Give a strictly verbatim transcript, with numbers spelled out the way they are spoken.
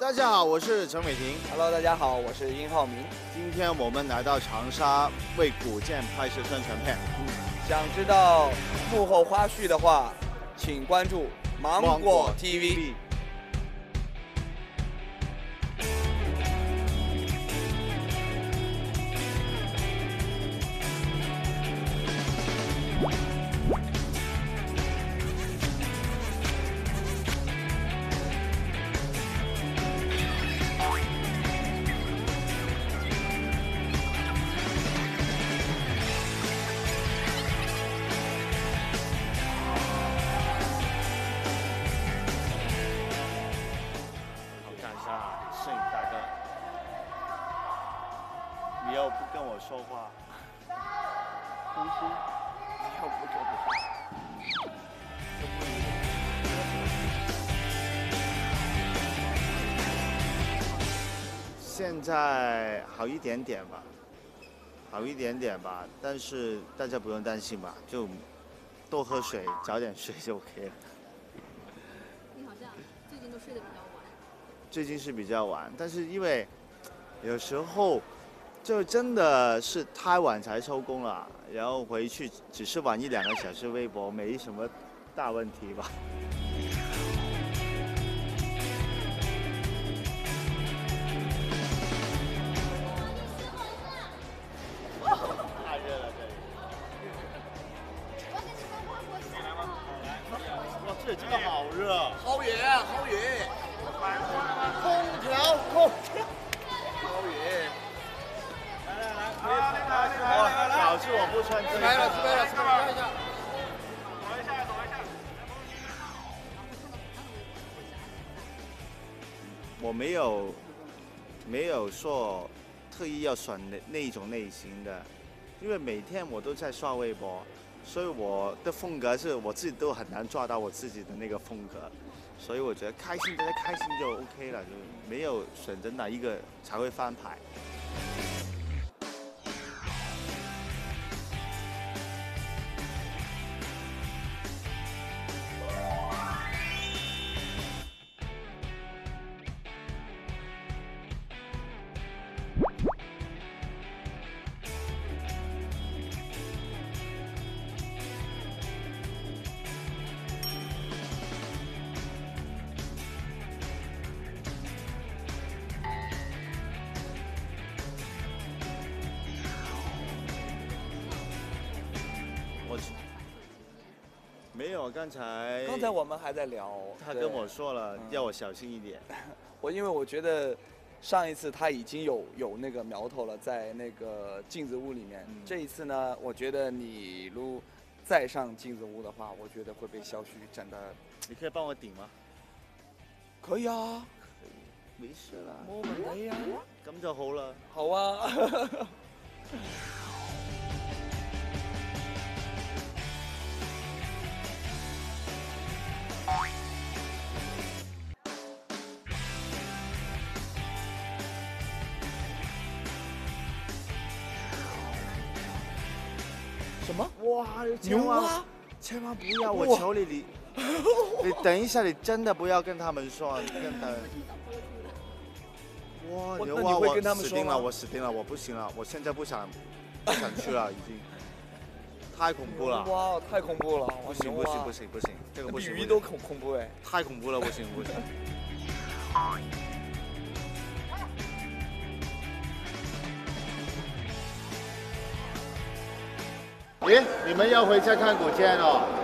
大家好，我是陈伟霆。 Hello， 大家好，我是殷浩明。 今天我们来到长沙为古剑拍摄宣传片。 嗯，想知道幕后花絮的话，请关注芒果 T V。 摄影大哥，你又不跟我说话，呼吸，你又不跟我说话。现在好一点点吧，好一点点吧，但是大家不用担心吧，就多喝水，早点睡就 OK 了。 你好像最近都睡得比较晚。 最近是比较晚，但是因为有时候就真的是太晚才收工了，然后回去只是晚一两个小时微博，没什么大问题吧。太热了这里。哇，这里真的好热。 好远，好远。 空调，空调， 好远！ 来来来，可以拍一下。小事我不穿。自拍了，自拍了，自拍了。 躲一下，躲一下。 我没有，没有说特意要选那那一种类型的，因为每天我都在刷微博，所以我的风格是我自己都很难抓到我自己的那个风格。所以我觉得开心，大家开心就 OK 了，就没有选择哪一个才会翻牌。我没有，刚才刚才我们还在聊， 他跟我说了，嗯、要我小心一点。 我因为我觉得上一次他已经有有那个苗头了，在那个镜子屋里面。嗯、这一次呢，我觉得你如果再上镜子屋的话，我觉得会被小旭整的。 你可以帮我顶吗？ 可以啊， 可以，没事啦。 冇問題啊。 咁就好啦。 好啊。什么？ 哇！ 牛蛙！ 千万不要！我求你，你你等一下，你真的不要跟他们说，跟他们。哇！牛蛙，我死定了！我死定了！我不行了！我现在不想不想去了，已经太恐怖了！ 哇，太恐怖了！ 不行不行不行不行，这个不行！ 比鱼都恐恐怖哎！ 太恐怖了！不行不行。咦，你们要回家看古剑哦？